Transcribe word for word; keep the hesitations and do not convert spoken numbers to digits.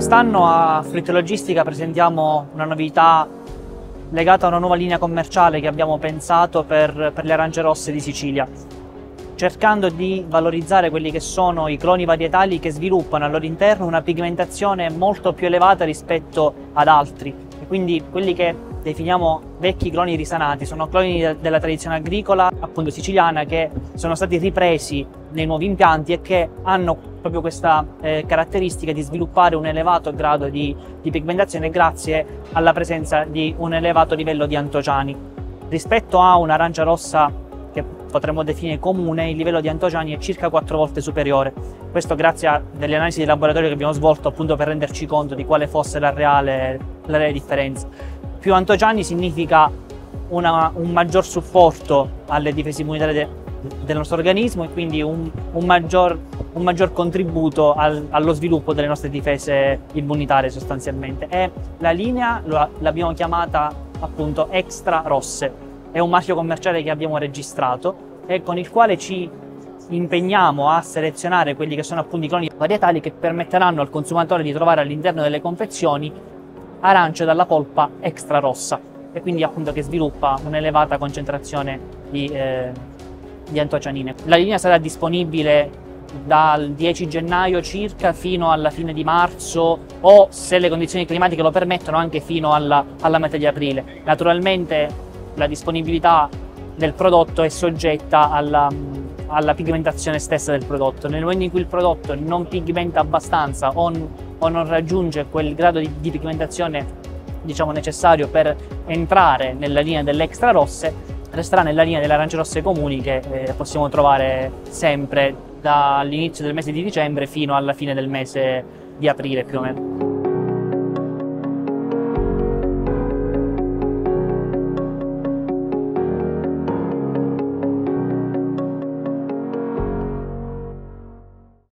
Quest'anno a Fruit Logistica presentiamo una novità legata a una nuova linea commerciale che abbiamo pensato per, per le arance rosse di Sicilia, cercando di valorizzare quelli che sono i cloni varietali che sviluppano al loro interno una pigmentazione molto più elevata rispetto ad altri. E quindi quelli che definiamo vecchi cloni risanati sono cloni della tradizione agricola appunto siciliana, che sono stati ripresi nei nuovi impianti e che hanno proprio questa eh, caratteristica di sviluppare un elevato grado di, di pigmentazione grazie alla presenza di un elevato livello di antociani. Rispetto a un'arancia rossa che potremmo definire comune, il livello di antociani è circa quattro volte superiore. Questo grazie a delle analisi di laboratorio che abbiamo svolto appunto per renderci conto di quale fosse la reale, la reale differenza. Più antociani significa una, un maggior supporto alle difese immunitarie de, del nostro organismo e quindi un, un, maggior, un maggior contributo al, allo sviluppo delle nostre difese immunitarie sostanzialmente. E la linea l'abbiamo chiamata appunto Extra Rosse. È un marchio commerciale che abbiamo registrato e con il quale ci impegniamo a selezionare quelli che sono appunto i cloni varietali che permetteranno al consumatore di trovare all'interno delle confezioni arance dalla polpa extra rossa e quindi appunto che sviluppa un'elevata concentrazione di, eh, di antocianine. La linea sarà disponibile dal dieci gennaio circa fino alla fine di marzo o, se le condizioni climatiche lo permettono, anche fino alla, alla metà di aprile. Naturalmente la disponibilità del prodotto è soggetta alla, alla pigmentazione stessa del prodotto. Nel momento in cui il prodotto non pigmenta abbastanza o o non raggiunge quel grado di, di pigmentazione diciamo necessario per entrare nella linea delle extra rosse, resterà nella linea delle arance rosse comuni che eh, possiamo trovare sempre dall'inizio del mese di dicembre fino alla fine del mese di aprile più o meno.